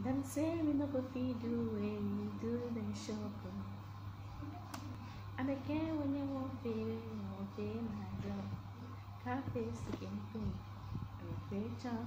Them say me no go feed do when do the shop. I began when you won't feel my job. Cafe sticking thing. Great job.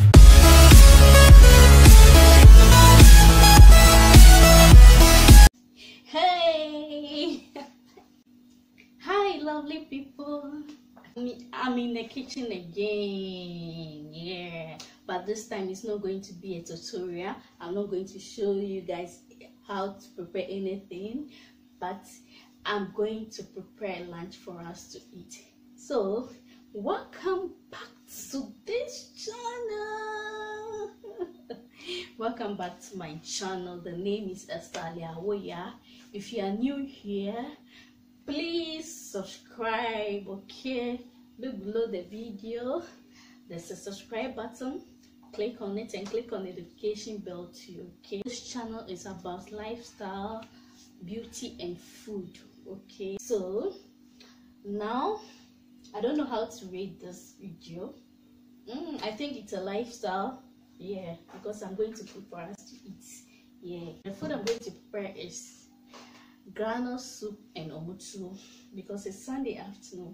Hey! Hi, lovely people. I'm in the kitchen again. Yeah, but this time it's not going to be a tutorial. I'm not going to show you guys how to prepare anything, but I'm going to prepare lunch for us to eat. So welcome back to this channel. Welcome back to my channel. The name is Estalia Woya. If you are new here, please subscribe. Okay, look below the video, there's a subscribe button. Click on it and click on the notification bell too. Okay, this channel is about lifestyle, beauty and food. Okay, so now I don't know how to rate this video. I think it's a lifestyle. Yeah, because I'm going to cook for us to eat. Yeah, the food I'm going to prepare is groundnut soup and omutu because it's Sunday afternoon.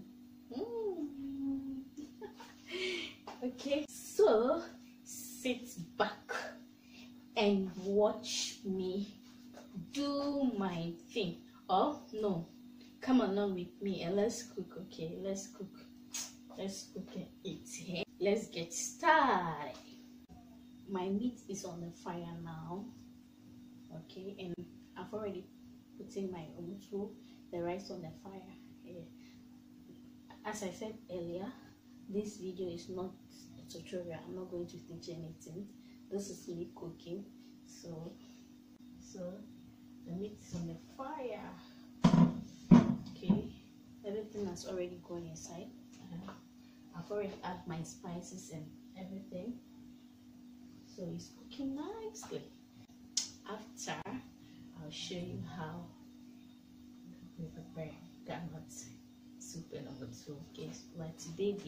Okay, so sit back and watch me do my thing. Oh no, come along with me and let's cook. Okay, let's cook and eat. Let's get started. My meat is on the fire now. Okay, and I've already putting my omutu, the rice on the fire. Yeah. As I said earlier, this video is not a tutorial. I'm not going to teach anything. This is me cooking. So the meat is on the fire. Okay, everything has already gone inside. I've already added my spices and everything, so it's cooking nicely. After, I'll show you how we prepare groundnut soup and omutu. Okay, but today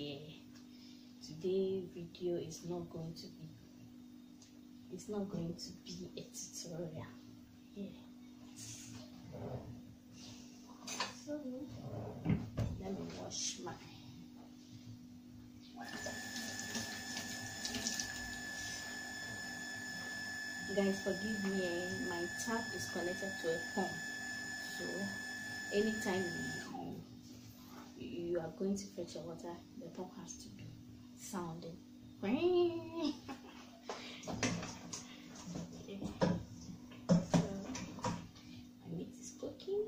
video is not going to be. It's not going to be a tutorial. Yeah. So let me wash my. Guys, forgive me, my tap is connected to a pump, so anytime you are going to fetch your water, the pump has to be sounding. Okay. So my meat is cooking.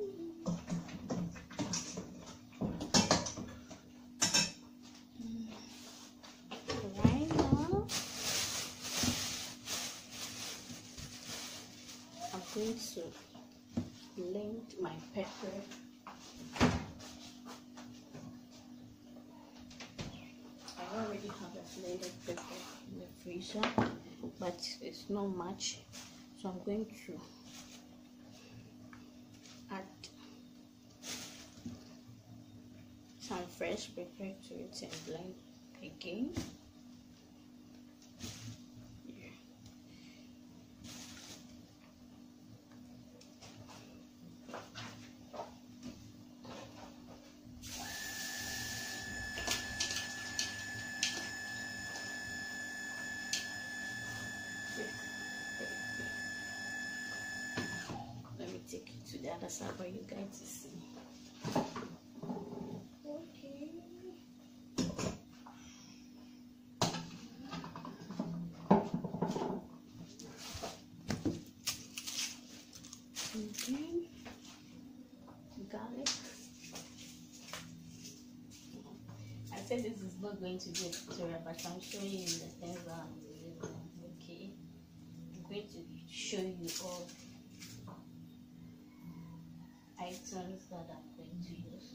Right now I'm going to blend my pepper. I already have a blended pepper in the freezer, but it's not much, so I'm going to add some fresh pepper to it and blend again. Let me take it to the other side for you guys to see. Okay. Okay. Garlic. I said this is not going to be a tutorial, but I'm showing you the things that I'm doing. Okay. I'm going to show you all items that I'm going to use.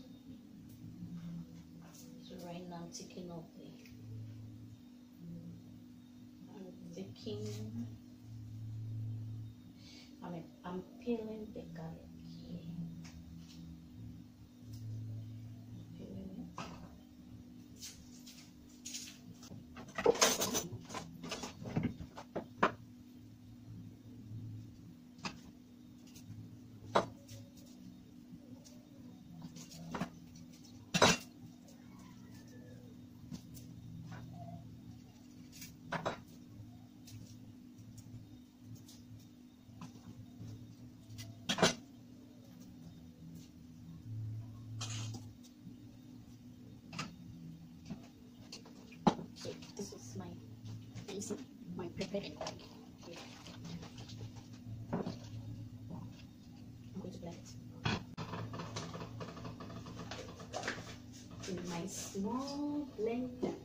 So right now I'm taking off I'm peeling the garlic here. Peeling it. Okay. Yeah. I'm going to blend it in my small blender.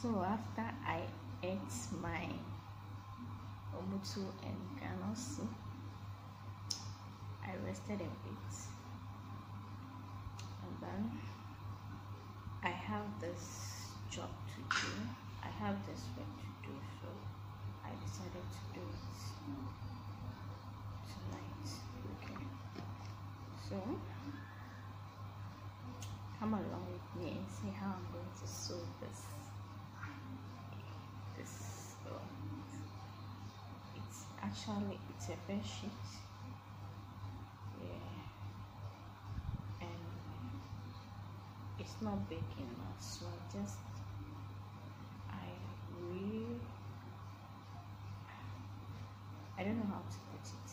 So after I ate my omutu and groundnut soup, I rested a bit, and then I have this job to do. I have this work to do, so I decided to do it tonight. Okay, so come along with me and see how I'm going to sew this. It's a bed sheet. Yeah, and it's not big enough, so I don't know how to put it.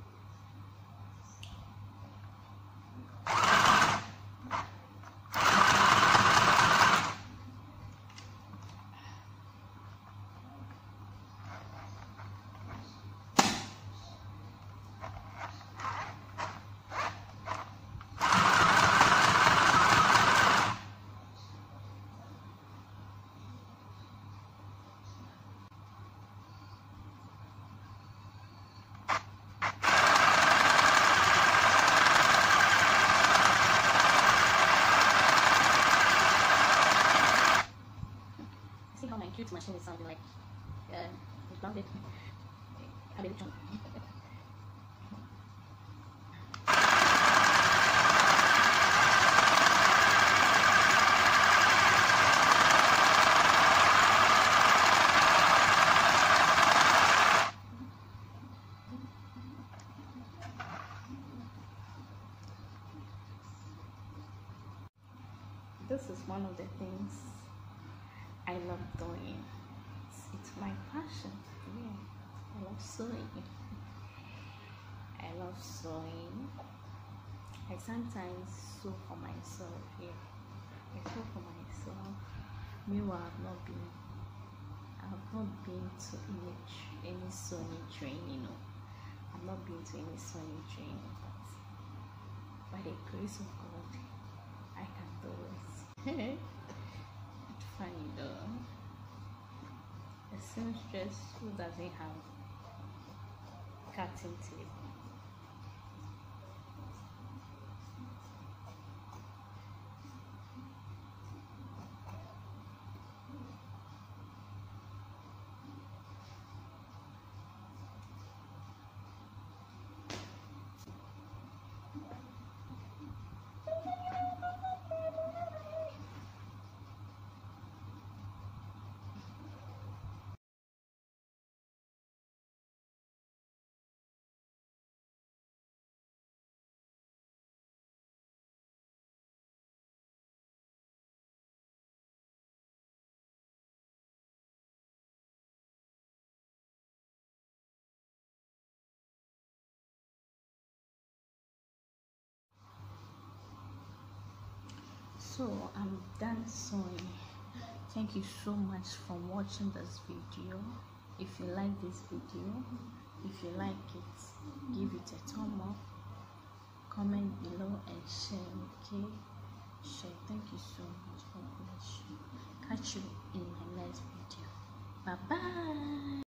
See how my cute machine is sounding like. It's grounded. I believe John. This is one of the things I love doing. It's my passion. Yeah, I love sewing. I love sewing. I sometimes sew for myself. Yeah, I sew for myself. Meanwhile, I've not been to any sewing training. No, I've not been to any sewing training. But by the grace of God, I can do it. It's funny though. A seamstress who doesn't have cutting tape. So I'm done sewing. Thank you so much for watching this video. If you like this video, if you like it, give it a thumb up, comment below and share. Okay, share. Thank you so much. God bless you. Catch you in my next video. Bye bye.